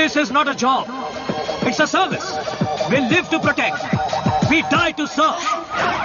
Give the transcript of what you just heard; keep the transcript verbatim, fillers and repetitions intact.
This is not a job. It's a service. We live to protect. We die to serve.